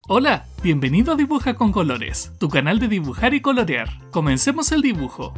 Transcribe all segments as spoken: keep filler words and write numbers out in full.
Hola, bienvenido a Dibuja con Colores, tu canal de dibujar y colorear. Comencemos el dibujo.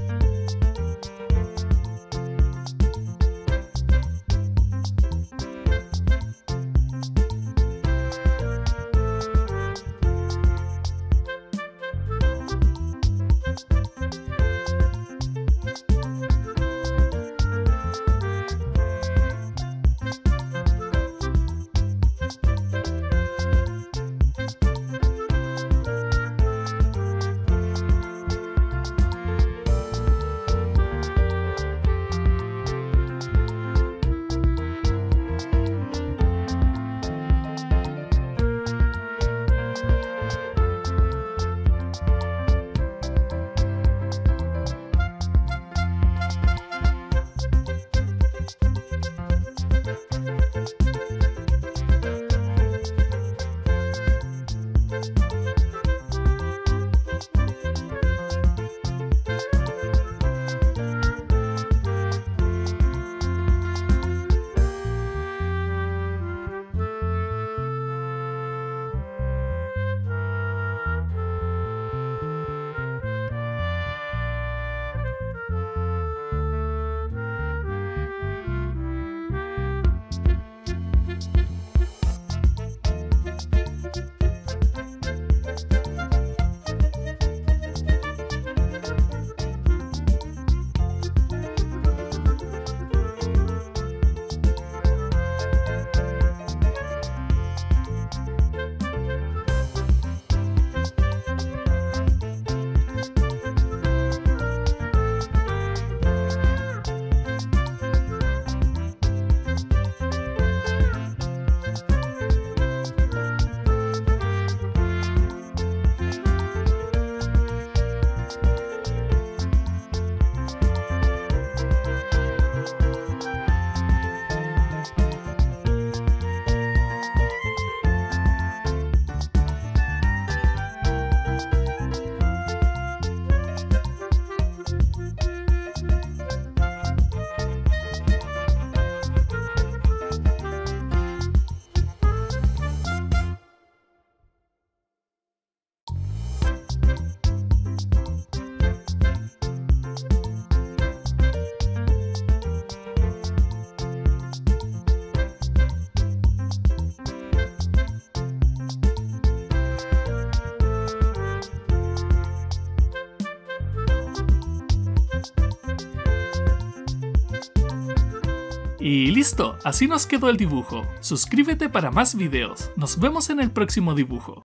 Y listo, así nos quedó el dibujo. Suscríbete para más videos. Nos vemos en el próximo dibujo.